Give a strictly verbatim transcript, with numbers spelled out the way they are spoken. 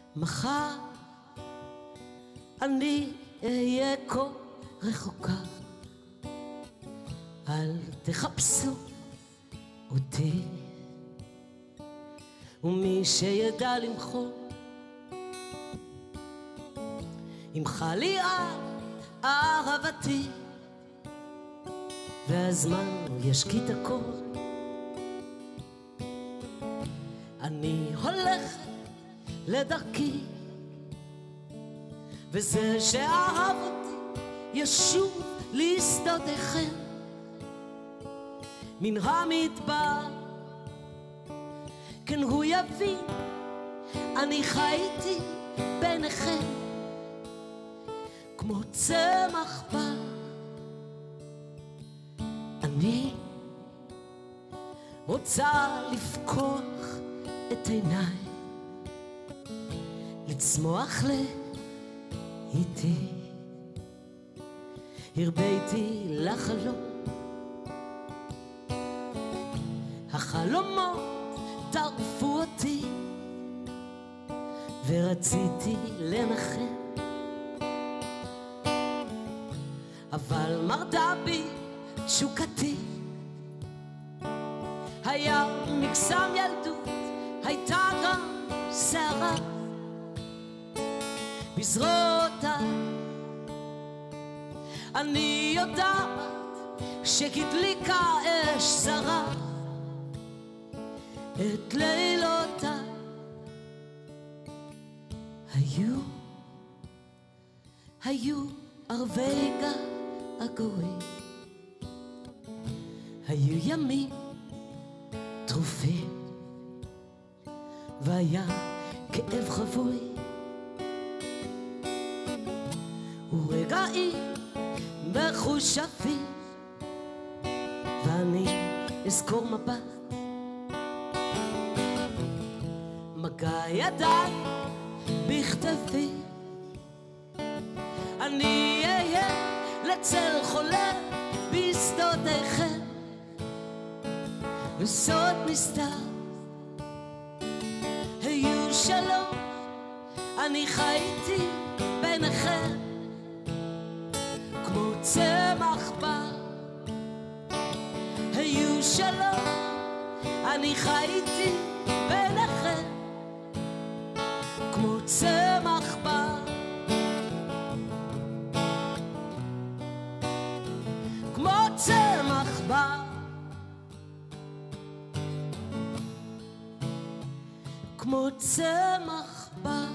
מחר אני אהיה כה רחוקה, אל תחפשו אותי, ומי שידע למחול ימחל לי על אהבתי, והזמן ישקיט הכל. אני הולכת לדרכי, וזה שאהב אותי ישוב לשדותיכם מן המדבר. כן הוא יבין, אני חייתי ביניכם כמו צמח בר. אני רוצה לפקוח את עיניי, לצמוח לאיתי, הרביתי לחלום, החלומות טרפו אותי, ורציתי לנחם, אבל מרדה בי תשוקתי. היה מקסם ילדות, הייתה גם שערה בזרועותיי. אני יודעת שהדליקה אש זרה את לילותיי. היו, היו ערבי געגועים, היו ימים טרופים, והיה כאב חבוי, ורגעים מחושבים, ואני אזכור מבט, מגע ידיי בכתבי. אני אהיה לצל חולה בשדותיכם, וסוד נסתר. היו שלום, אני חייתי ביניכם כמו צמח בר. היו שלום, אני חייתי ביניכם כמו צמח בר. כמו צמח בר, כמו צמח בר.